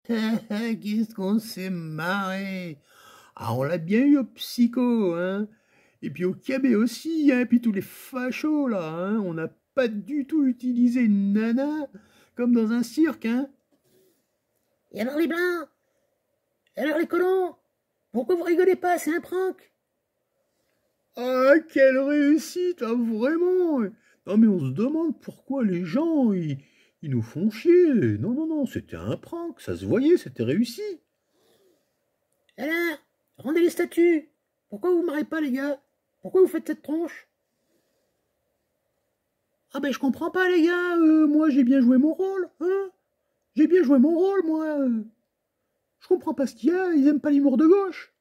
Qu'est-ce qu'on s'est marré. Ah, on l'a bien eu au psycho, hein. Et puis au KB aussi, hein. Et puis tous les fachos, là, hein. On n'a pas du tout utilisé une nana comme dans un cirque, hein. Et alors les blancs? Et alors les colons? Pourquoi vous rigolez pas? C'est un prank. Ah, quelle réussite, ah, vraiment. Non, mais on se demande pourquoi les gens, ils nous font chier. Non, non, non, c'était un prank, ça se voyait, c'était réussi. Alors, rendez les statues. Pourquoi vous marrez pas les gars? Pourquoi vous faites cette tronche? Ah ben je comprends pas les gars, moi j'ai bien joué mon rôle, hein. J'ai bien joué mon rôle, moi. Je comprends pas ce qu'il y a, ils aiment pas l'humour de gauche.